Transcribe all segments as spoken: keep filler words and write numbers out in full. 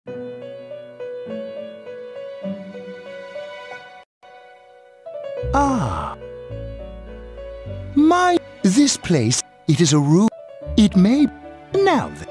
Ah. My... This place, it is a room. It may... Now then.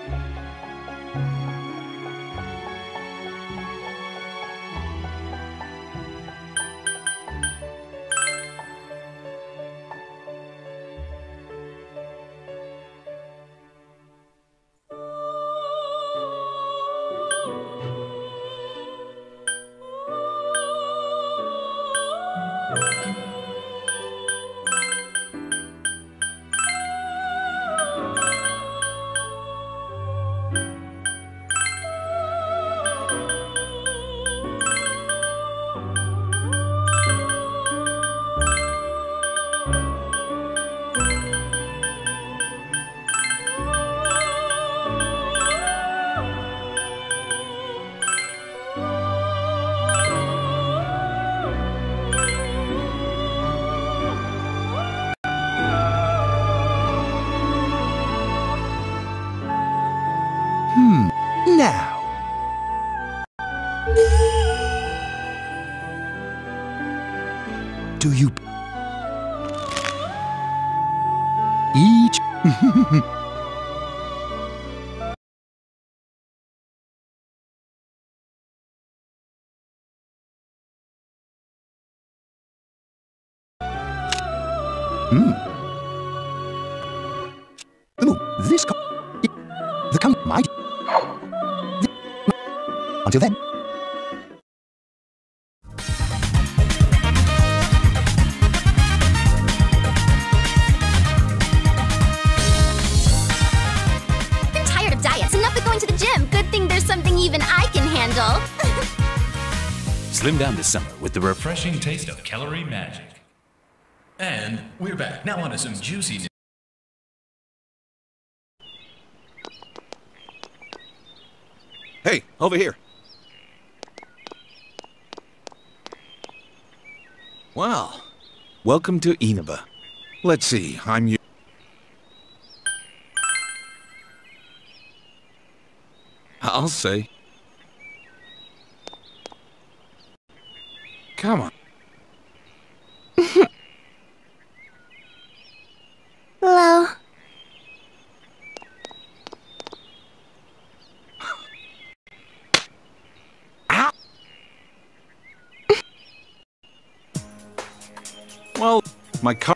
Hmm. Now. Do you... Each... Hmm. Oh, this... The count might... Until then. I'm tired of diets. Enough with going to the gym. Good thing there's something even I can handle. Slim down this summer with the refreshing taste of calorie magic. And we're back. Now on to some juicy news. Hey, over here. Wow. Welcome to Inaba. Let's see, I'm you. I'll say. Come on. Hello. Well, my car...